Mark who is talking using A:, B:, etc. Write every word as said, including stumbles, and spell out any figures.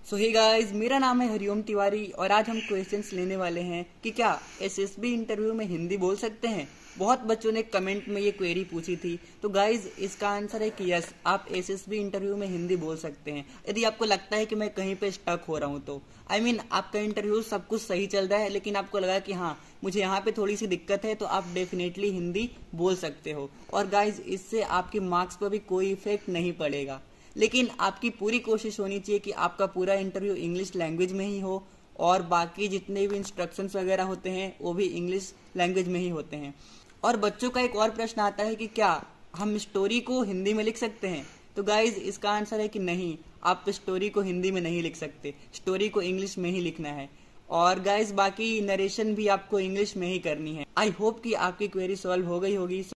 A: सो hey guys, मेरा नाम है हरिओम तिवारी और आज हम क्वेश्चंस लेने वाले हैं कि क्या एसएसबी इंटरव्यू में हिंदी बोल सकते हैं। बहुत बच्चों ने कमेंट में ये क्वेरी पूछी थी, तो गाइस इसका आंसर है कि यस, आप एसएसबी इंटरव्यू में हिंदी बोल सकते हैं। यदि आपको लगता है कि मैं कहीं पे स्टक हो रहा हूँ तो आई I मीन mean, आपका इंटरव्यू सब कुछ सही चल रहा है लेकिन आपको लगा कि हाँ मुझे यहाँ पे थोड़ी सी दिक्कत है, तो आप डेफिनेटली हिंदी बोल सकते हो। और गाइज इससे आपके मार्क्स पर भी कोई इफेक्ट नहीं पड़ेगा, लेकिन आपकी पूरी कोशिश होनी चाहिए कि आपका पूरा इंटरव्यू इंग्लिश लैंग्वेज में ही हो और बाकी जितने भी इंस्ट्रक्शंस वगैरह होते हैं वो भी इंग्लिश लैंग्वेज में ही होते हैं। और बच्चों का एक और प्रश्न आता है कि क्या हम स्टोरी को हिंदी में लिख सकते हैं। तो गाइज इसका आंसर है कि नहीं, आप स्टोरी को हिंदी में नहीं लिख सकते, स्टोरी को इंग्लिश में ही लिखना है। और गाइज बाकी नरेशन भी आपको इंग्लिश में ही करनी है। आई होप कि आपकी क्वेरी सॉल्व हो गई होगी।